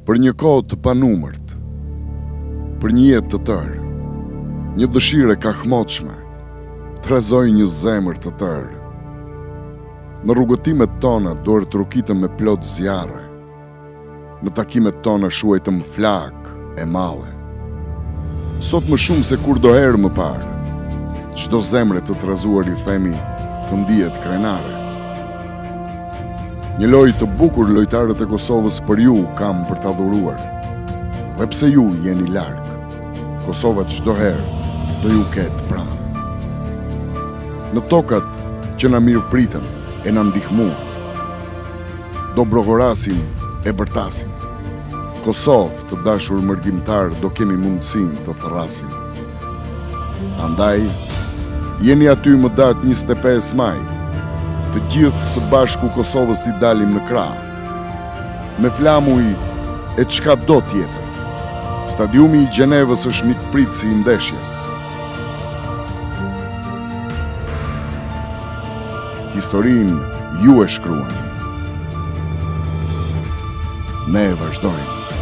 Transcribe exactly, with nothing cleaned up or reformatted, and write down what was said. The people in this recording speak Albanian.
Për një kohë të panumërt, për një jetë të tërë, një dëshire kahmotshme, trezoj një zemër të tërë. Në rrugëtimet tona duhet të rukitëm me plot zjarre, në takimet tona shuajtëm flak e male. Sot më shumë se kur doherë më parë, çdo zemre të trezuar i themi të ndihet krenare. Një lojë të bukur lojtarët e Kosovës për ju kam për ta dhuruar. Dhe pse ju jeni larg, Kosova çdo herë do ju ketë pranë. Në tokat që na mirëpritën e na ndihmuan, do brogorasim e bërtasim. Kosovë të dashur mërgjimtar do kemi mundësinë të thrasim. Andaj, jeni aty më datë njëzet e pesë maj, të gjithë së bashku Kosovës t'i dalim në krah, me flamuj e çka do tjetër. Stadiumi i Gjenevës është mikpritësi i ndeshjes. Historinë ju e shkruani. Ne e vazhdojmë.